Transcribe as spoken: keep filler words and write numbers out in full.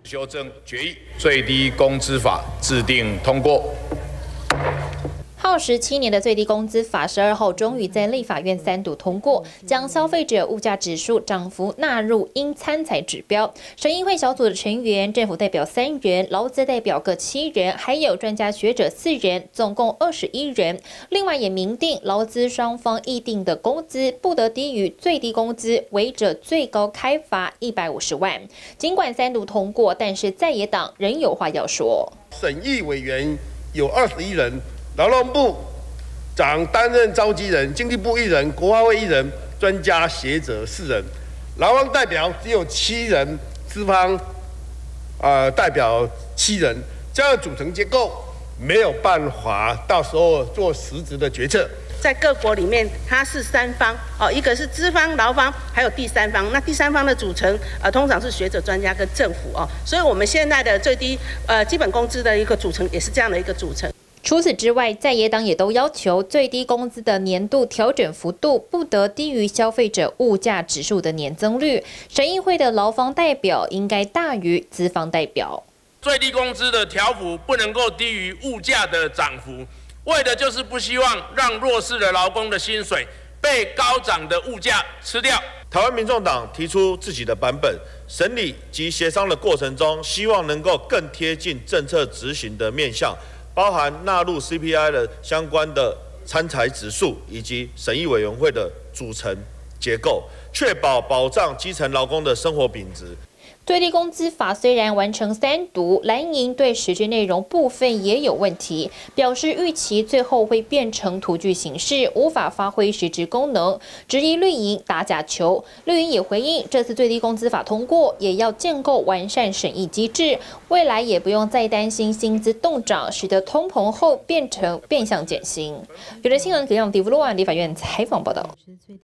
修正决议，最低工资法制定通过。 耗时七年的最低工资法，十二号终于在立法院三读通过，将消费者物价指数涨幅纳入应参采指标。审议会小组的成员，政府代表三人，劳资代表各七人，还有专家学者四人，总共二十一人。另外也明定，劳资双方议定的工资不得低于最低工资，违者最高开罚一百五十万。尽管三读通过，但是在野党仍有话要说。 审议委员有二十一人。 劳动部长担任召集人，经济部一人，国发会一人，专家学者四人，劳方代表只有七人，资方呃代表七人，这样的组成结构没有办法到时候做实质的决策。 在各国里面，它是三方哦，一个是资方、劳方，还有第三方。那第三方的组成，呃，通常是学者、专家跟政府哦。所以，我们现在的最低呃基本工资的一个组成，也是这样的一个组成。 除此之外，在野党也都要求最低工资的年度调整幅度不得低于消费者物价指数的年增率。审议会的劳方代表应该大于资方代表。 最低工资的调幅不能够低于物价的涨幅，为的就是不希望让弱势的劳工的薪水被高涨的物价吃掉。 台湾民众党提出自己的版本，审理及协商的过程中，希望能够更贴近政策执行的面向。 包含纳入 C P I 的相关的参采指数，以及审议委员会的组成结构，确保保障基层劳工的生活品质。 最低工资法虽然完成三读，蓝营对实质内容部分也有问题，表示预期最后会变成图具形式，无法发挥实质功能，质疑绿营打假球。绿营也回应，这次最低工资法通过，也要建构完善审议机制，未来也不用再担心薪资动涨，使得通膨后变成变相减薪。有的新闻可以让迪弗洛安立法院采访报道。